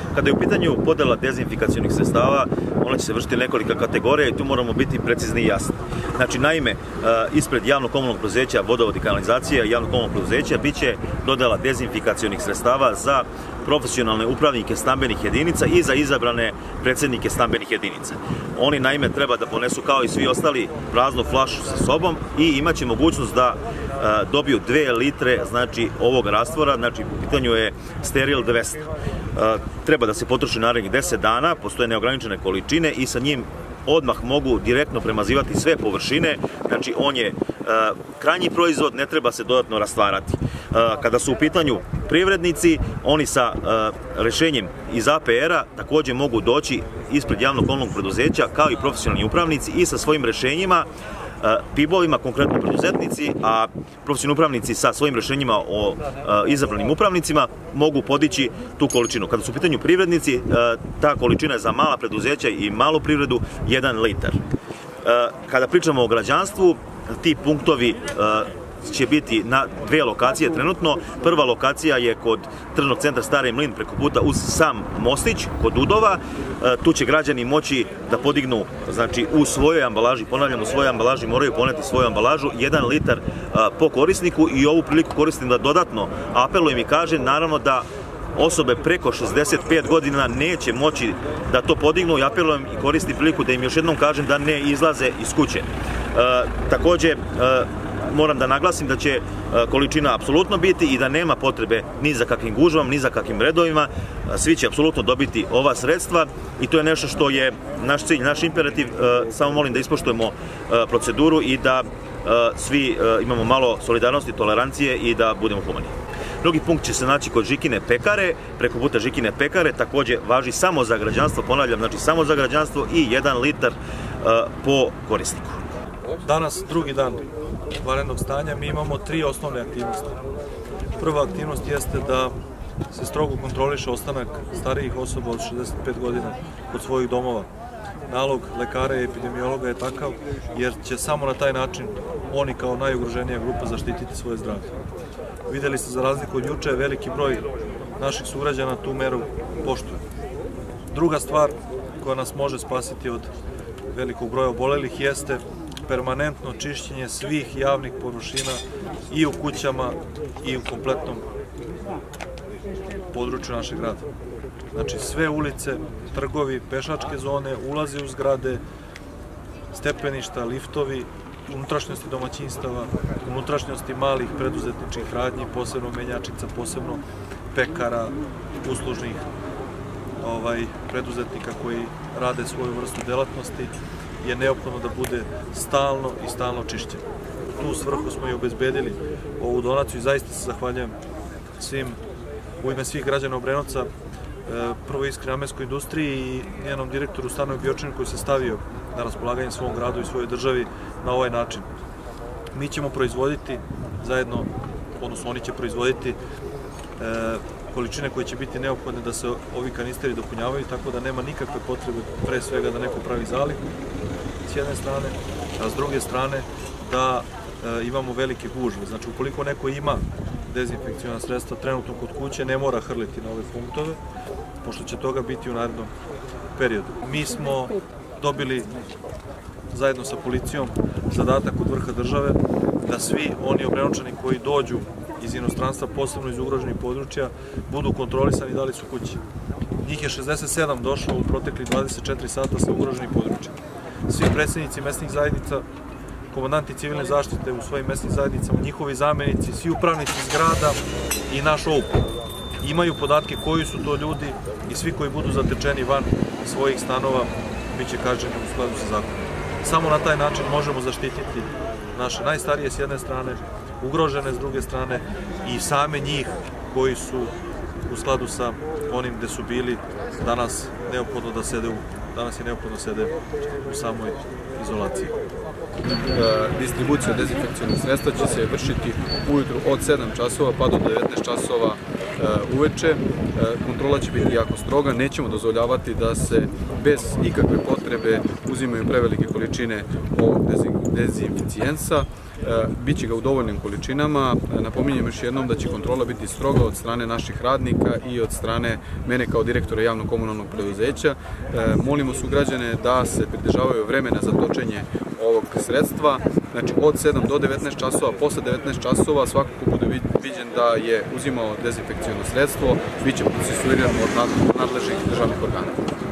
Kada je u pitanju podela dezinfikacionih sredstava, ona će se vršiti nekolika kategorija i tu moramo biti precizni i jasni. Znači, naime, ispred javnog komunalnog preduzeća Vodovod i kanalizacija i javnog komunalnog preduzeća biće dodela dezinfikacionih sredstava za profesionalne upravnike stambenih jedinica i za izabrane predsednike stambenih jedinica. Oni naime treba da ponesu kao i svi ostali praznu flašu sa sobom i imaće mogućnost da dobiju 2 litre znači ovog rastvora, znači u pitanju je steril 200. Treba da se potroši narednih 10 dana, postoje neograničene količine i sa njim odmah mogu direktno premazivati sve površine, znači on je krajnji proizvod, ne treba se dodatno rastvarati. Kada su u pitanju privrednici, oni sa rešenjem iz APR-a takođe mogu doći ispred javnog komunalnog preduzeća kao i profesionalni upravnici i sa svojim rešenjima, PIB-ovima, konkretno preduzetnici, a profesionalni upravnici sa svojim rešenjima o izabranim upravnicima mogu podići tu količinu. Kada su u pitanju privrednici, ta količina je za mala preduzeća i malu privredu 1 litar. Kada pričamo o građanstvu, ti punktovi će biti na 2 lokacije trenutno. Prva lokacija je kod tržnog centra Stari Mlin preko puta uz sam mostić, kod Udova. Tu će građani moći da podignu, znači u svojoj ambalaži, ponavljam, u svojoj ambalaži moraju poneti svoju ambalažu, 1 litar po korisniku i ovu priliku koristim da dodatno apelujem i kažem, naravno da osobe preko 65 godina neće moći da to podignu i apelujem i koristim priliku da im još jednom kažem da ne izlaze iz kuće. Takođe, moram da naglasim da će količina apsolutno biti i da nema potrebe ni za kakvim gužvama, ni za kakvim redovima. Svi će apsolutno dobiti ova sredstva i to je nešto što je naš cilj, naš imperativ. Samo molim da ispoštujemo proceduru i da svi imamo malo solidarnosti, tolerancije i da budemo humani. Drugi punkt će se naći kod Žikine pekare, preko puta Žikine pekare, takođe važi samo za građanstvo, ponavljam, znači samo za građanstvo i 1 litar po korisniku. Danas, drugi dan vanrednog stanja, mi imamo 3 osnovne aktivnosti. Prva aktivnost jeste da se strogo kontroliše ostanak starijih osoba od 65 godina kod svojih domova. Nalog lekara i epidemiologa je takav, jer će samo na taj način oni kao najugroženija grupa zaštititi svoje zdravlje. Videli ste, za razliku od juče, veliki broj naših sugrađana tu meru poštuje. Druga stvar koja nas može spasiti od velikog broja obolelih jeste permanentno čišćenje svih javnih površina i u kućama i u kompletnom području našeg grada. Znači sve ulice, trgovi, pešačke zone, ulazi u zgrade, stepeništa, liftovi, unutrašnjosti domaćinstava, unutrašnjosti malih preduzetničkih radnji, posebno menjačica, posebno pekara, uslužnih preduzetnika koji rade svoju vrstu delatnosti, je neophodno da bude stalno i stalno čišćeno. Tu svrhu smo i obezbedili ovu donaciju i zaista se zahvaljujem u ime svih građana Obrenovca, prvo Iskri namenskoj industriji i njenom direktoru Stanoju Biočinu koji se stavio na raspolaganje svom gradu i svojoj državi na ovaj način. Mi ćemo proizvoditi zajedno, odnosno oni će proizvoditi količine koje će biti neophodne da se ovi kanisteri dopunjavaju, tako da nema nikakve potrebe pre svega da neko pravi zalihu s jedne strane, a s druge strane da imamo velike gužve. Znači, ukoliko neko ima dezinfekciona sredstva trenutno kod kuće, ne mora hrliti na ove punktove, pošto će toga biti u narednom periodu. Mi smo dobili zajedno sa policijom zadatak od vrha države da svi oni Obrenovčani koji dođu iz inostranstva, posebno iz ugroženih područja, budu kontrolisani da li su kući. Njih je 67 došlo u proteklih 24 sata sa ugroženih područja. Svi predsednici mesnih zajednica, komandanti civilne zaštite u svojim mesnim zajednicama, njihovi zamenici, svi upravnici zgrada i naš OUP imaju podatke koji su to ljudi i svi koji budu zatečeni van svojih stanova bit će kažnjeni u skladu sa zakonom. Samo na taj način možemo zaštititi naše najstarije s jedne strane, ugrožene s druge strane i same njih koji su u skladu sa onim gde su bili danas neophodno da sede u samoj izolaciji. Distribucija dezinfekcionih sredstva će se vršiti ujutru od 7 časova pa do 19 časova uveče. Kontrola će biti jako stroga, nećemo dozvoljavati da se bez ikakve potrebe uzimaju prevelike količine ovog dezinficijensa. Biće ga u dovoljnim količinama. Napominjem još jednom da će kontrola biti stroga od strane naših radnika i od strane mene kao direktora javnog komunalnog preduzeća. Molimo sugrađane da se pridržavaju vremena za točenje ovog sredstva. Znači od 7 do 19 časova, posle 19 časova svako ko bude viđen da je uzimao dezinfekciono sredstvo, bit će procesuiran od nadležnih državnih organa.